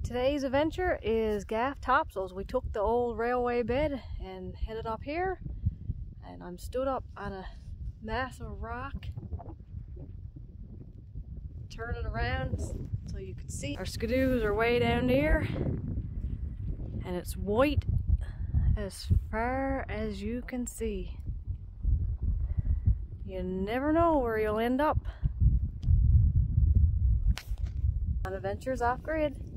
Today's adventure is Gaff Topsails. We took the old railway bed and headed up here, and I'm stood up on a mass of rock, turning around so you can see. Our skidoos are way down there, and it's white as far as you can see. You never know where you'll end up on adventures off grid.